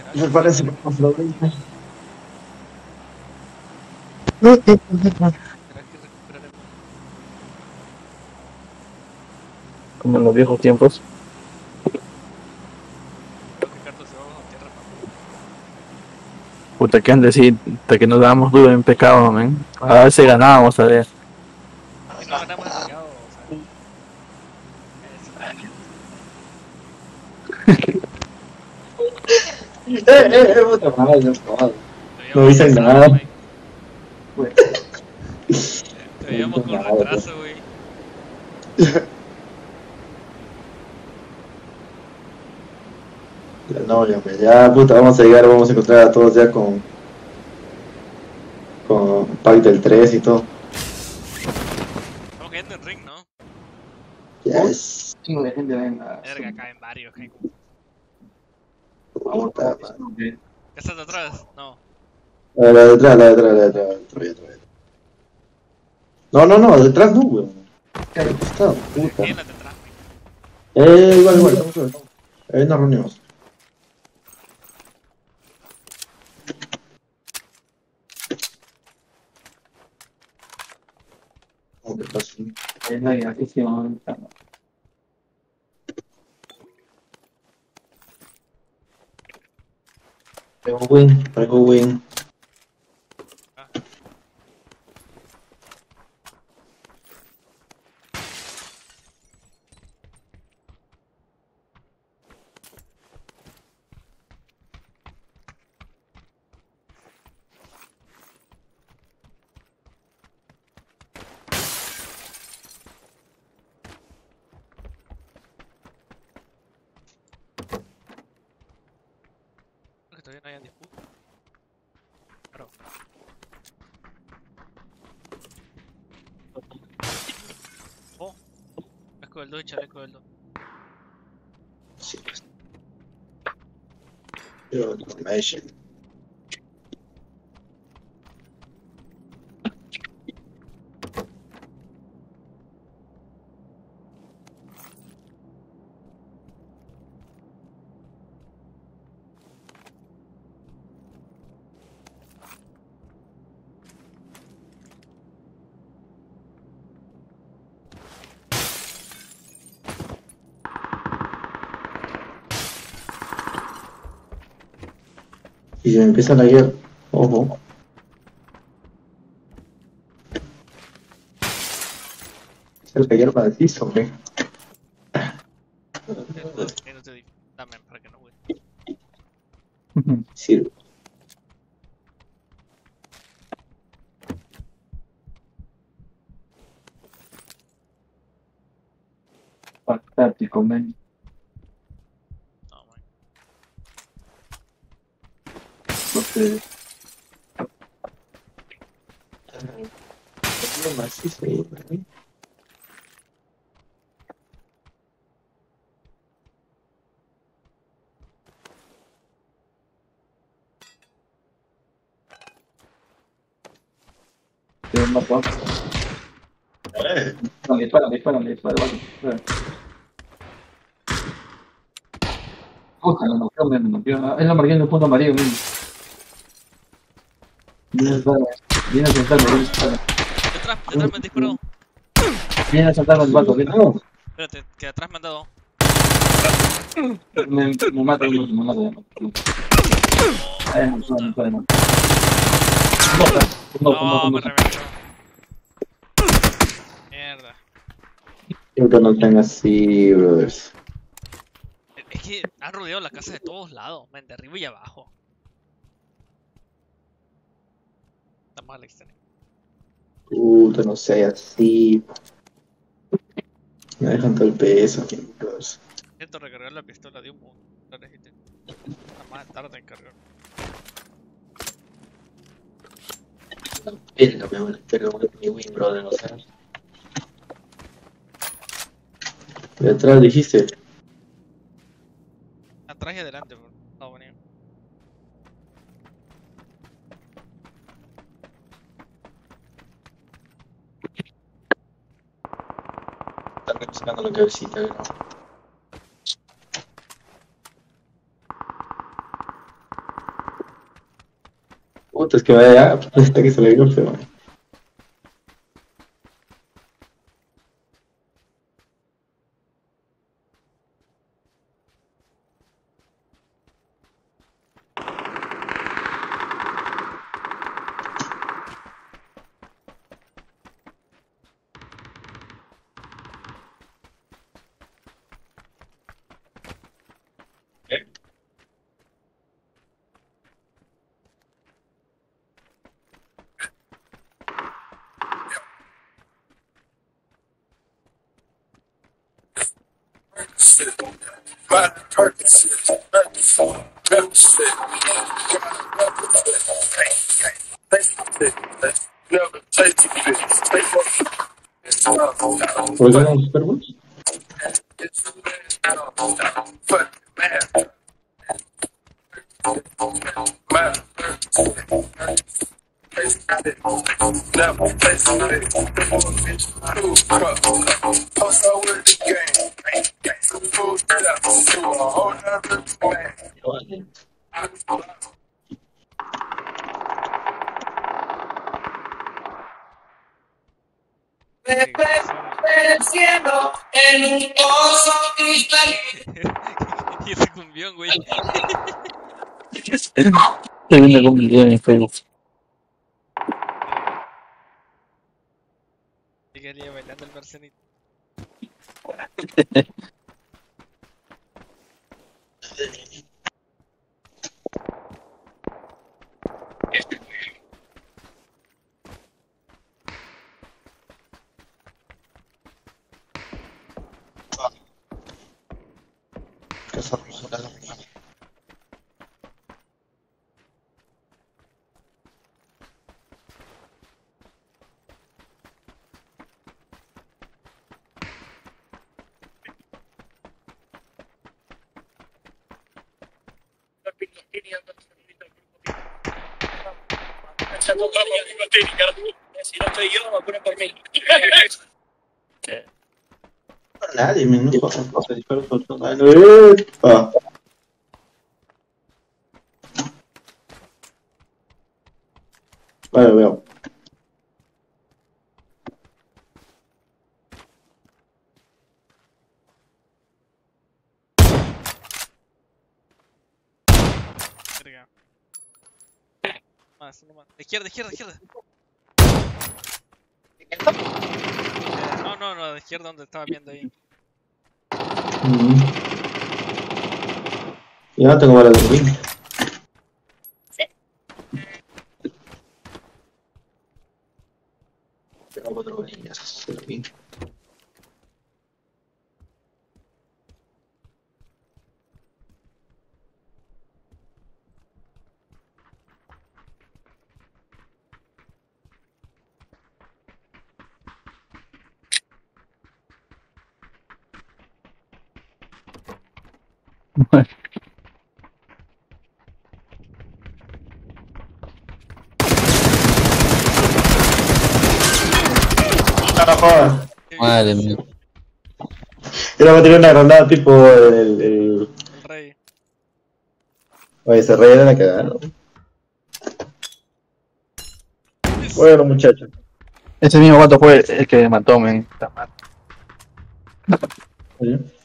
Me parece Afrodita. Tendrás que recuperar el... Como en los viejos tiempos. Creo que Carlos se va bajo tierra, papi. Puta, que han de decir que nos dábamos duro en pecado, men. A veces ganábamos, a ver. Que no ganamos en pecado, o sea. Eso. Puta madre, no jodas. Te No dicen atrasado, nada. güey. Pues, Te veíamos con nada, retraso, güey. Ya no, ya, pues, ya, puta, vamos a llegar, vamos a encontrar a todos ya con Pack del 3 y todo. Estamos cayendo en ring, ¿no? Yes. Chingo de gente venga. Verga, caen varios, caen como... Puta madre. ¿Ya estás de atrás? No. La de detrás, detrás. No, detrás no, weón. Al costado, puta. ¿Quién la detrás, güey? Igual, vamos. Nos reunimos. ¿Cómo que pasa? Es la inafición. Traigo win. Creo que todavía no hayan disputa. Claro. Oh. Chaleco del 2 y chaleco del 2. Sí. Yo, information. Y se me empieza a laguear. Ojo. Se le cayó para el piso, güey. No te di. Dame para que no, güey. Sirve. Fantástico, man. No, güey. Entonces, Macizo ahí, güey. es más guapo. No, dispara, vale. Puta, me noqueó. Es la marqué en el punto amarillo, mismo. Viene a saltarme. Detrás me han disparado. Viene a saltarme el vato, viene. Espérate, que atrás me han dado. Me mata. No. No, me reventó. Mierda. Creo que no están así, brothers. Es que han rodeado la casa de todos lados, man, de arriba y abajo. Está mal extraño. Puta, no sé, así. Me dejan todo el peso aquí, brothers. Intento recargar la pistola de humo. Está más tarde en cargar. Venga, me voy a meter mi win, brother, no sé. De atrás dijiste. Atrás y adelante, bro. No, venido. Están buscando la cabecita, ¿no? Puta, es que vaya, hasta que se le dio feo. ¿Por qué no los perros? El cielo en un pozo cristalino. Y ese cumbión, güey. Estoy viendo algún video en Facebook. Llegaría bailando el Marcenito. Si no estoy yo, me ponen por mí. Nadie, me no pasa cosas, disparo por todo. ¡Epa! Vale, veo. Verga. Más, uno más. Izquierda, izquierda, izquierda. No, de izquierda donde estaba viendo ahí. Ya no tengo balas de ring. Tengo 4 barillas de ring. Madre mía. Era para tirar una granada tipo el... El rey. Oye, ese rey era la cagada, ¿no? Bueno, muchachos. Ese mismo vato fue el que mató, men. Oye.